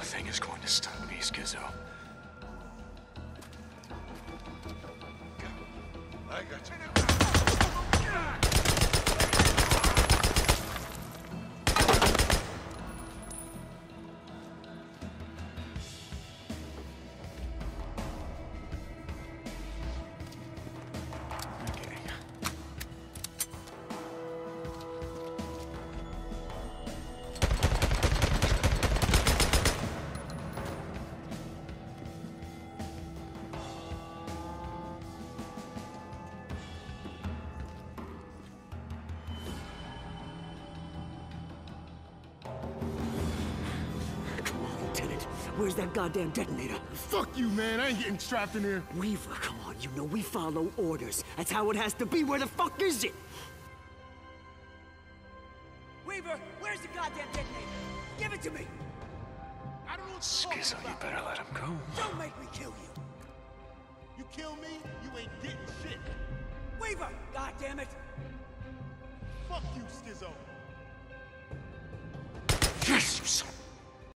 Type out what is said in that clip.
Nothing is going to stop me, Skizzo. I got you. Where's that goddamn detonator? Fuck you, man. I ain't getting strapped in here. Weaver, come on. You know we follow orders. That's how it has to be. Where the fuck is it? Weaver, where's the goddamn detonator? Give it to me. I don't know what Skizzo, you better let him go. Don't make me kill you. You kill me, you ain't getting shit. Weaver, goddamn it. Fuck you, Skizzo. Yes, you son